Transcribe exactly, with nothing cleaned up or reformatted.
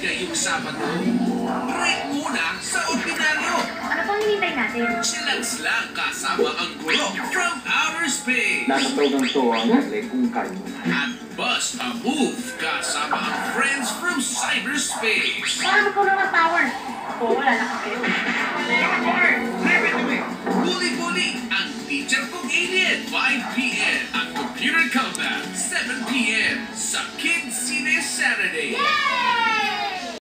Ngayong Sabado, break muna sa ordinaryo. Ano pang hinintay natin? Silang-slang kasama ang group from outer space. Nasa program to ang nag kung kayo. At bust a move kasama ang friends from cyberspace. Para magkaroon ng power. Oo, wala na kayo. Huli-huli ang teacher kong alien. five p m Ang computer combat. seven p m sa Kids Cine Saturday. Yay!